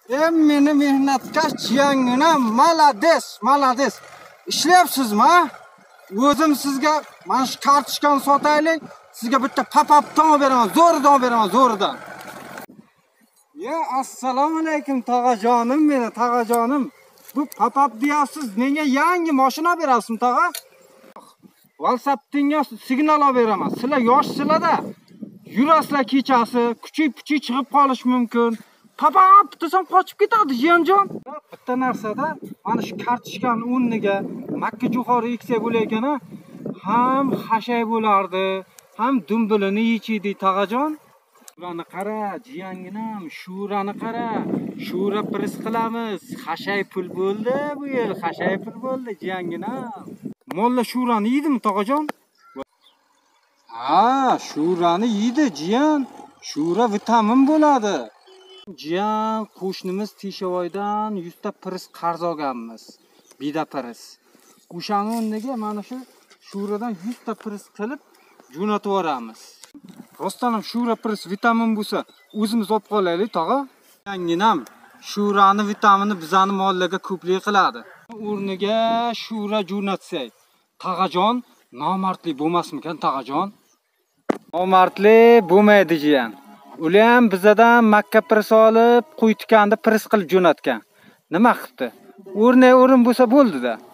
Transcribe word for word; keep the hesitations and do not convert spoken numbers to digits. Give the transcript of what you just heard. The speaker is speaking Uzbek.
Em meni mehnatkash jiyanginam, malades, malades. Ishlayapsizmi, ha? O'zim sizga mana shu kartochkani sotaylik, sizga bitta pop-updan beraman, zo'ridan beraman, zo'ridan. Ya assalomu alaykum tog'ajonim, meni tog'ajonim. Bu pop-up deyapsiz, menga yangi mashina berasizmi, tog'a? WhatsApp'dan signal olib beraman. Sizlar yoshsizlar-da. Yurasizlar kechasi, kuchib-kuchib chiqib qolish mumkin. Pop-up desam qochib ketadi, jiyanjon. Bitta narsada, mana shu kartochkani o'rniga Makka jo'xori eksak bo'layotgan-a, ham hashay bo'lardi, ham dumbilini yechiydi, tog'ajon. Shurani qara, jiyanginam, shurani qara. Shura pris qilamiz. Hashay pul bo'ldi bu yil, hashay pul bo'ldi, jiyanginam. Molla shurani yeydimi, tog'ajon? Ha, shurani yeydi, jiyan. Shura vitamin bo'ladi. Jiyan, qo'shnimiz Teshovoydan yuz ta pris qarz olganmiz. Bida pris. O'shaning o'rniga mana shu shuradan yuz ta pris qilib jo'natib yuboramiz. Rostdan ham shura pris vitamin bo'lsa, o'zimiz olib qolaylik, tog'a. Yanginam, shurani vitamini bizani mollarga ko'plik qiladi. O'rniga shura jo'natsak, tog'ajon, nomardlik bo'lmasmikan, tog'ajon? Nomardlik bo'lmaydi, jiyan. Ular ham bizadan Makka pris olib, qo'y tikanda pris qilib jo'natgan. Nima qilibdi? O'rnay o'rin bo'lsa bo'ldi-da.